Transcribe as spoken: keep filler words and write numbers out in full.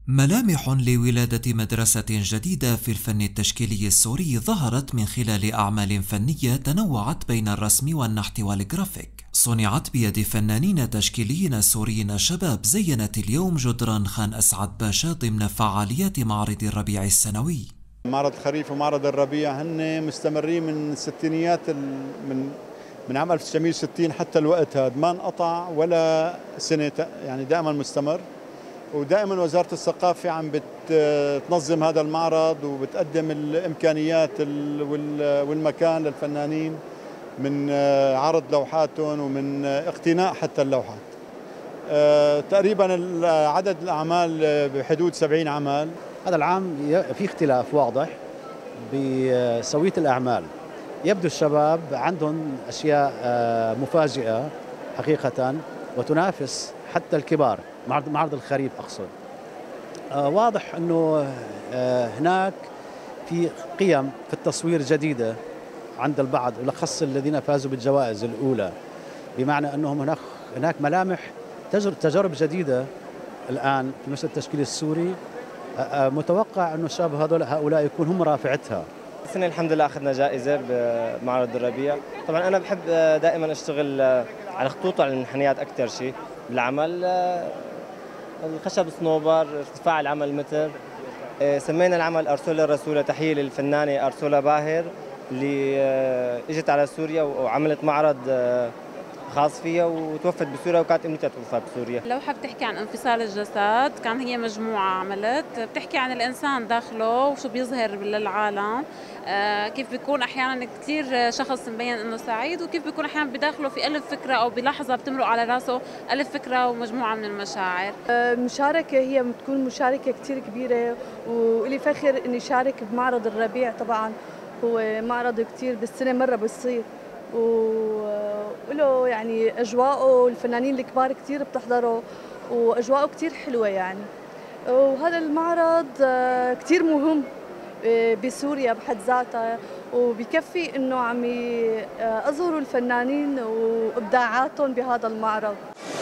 ملامح لولادة مدرسة جديدة في الفن التشكيلي السوري ظهرت من خلال أعمال فنية تنوعت بين الرسم والنحت والجرافيك، صنعت بيد فنانين تشكيليين سوريين شباب زينت اليوم جدران خان أسعد باشا ضمن فعاليات معرض الربيع السنوي. معرض الخريف ومعرض الربيع هن مستمرين من الستينيات من من عام ألف وتسعمئة وستين حتى الوقت هذا ما انقطع ولا سنة، يعني دائما مستمر، ودائما وزارة الثقافة عم بتنظم هذا المعرض وبتقدم الإمكانيات والمكان للفنانين من عرض لوحاتهم ومن اقتناء حتى اللوحات. تقريبا عدد الأعمال بحدود سبعين عمل. هذا العام في اختلاف واضح بسوية الأعمال، يبدو الشباب عندهم أشياء مفاجئة حقيقة وتنافس حتى الكبار. معرض معرض الخريف أقصد، واضح أنه هناك في قيم في التصوير جديدة عند البعض، بالأخص الذين فازوا بالجوائز الأولى، بمعنى أنهم هناك هناك ملامح تجارب جديدة الآن في المشهد التشكيلي السوري. متوقع أنه الشباب هذول هؤلاء يكون هم رافعتها. السنة الحمد لله أخذنا جائزة بمعرض الربيع. طبعا أنا بحب دائما أشتغل على خطوط على المنحنيات أكثر شيء بالعمل. الخشب صنوبر، ارتفاع العمل متر. سمينا العمل أرسولا رسولة، تحية للفنانة أرسولا باهر اللي اجت على سوريا وعملت معرض خاص فيها وتوفت بسوريا وكانت امنيتها توفى بسوريا. اللوحة بتحكي عن انفصال الجسد، كان هي مجموعة عملت بتحكي عن الإنسان داخله وشو بيظهر للعالم، آه كيف بيكون أحيانا كثير شخص مبين إنه سعيد، وكيف بيكون أحيانا بداخله في ألف فكرة أو بلحظة بتمرق على راسه ألف فكرة ومجموعة من المشاعر. المشاركة هي بتكون مشاركة كثير كبيرة، وإلي فخر إني شارك بمعرض الربيع. طبعا هو معرض كثير بالسنة مرة بصير، وله يعني أجواءه الفنانين الكبار كتير بتحضره وأجواءه كتير حلوة يعني. وهذا المعرض كتير مهم بسوريا بحد ذاتها، وبكفي إنه عم يظهروا الفنانين وإبداعاتهم بهذا المعرض.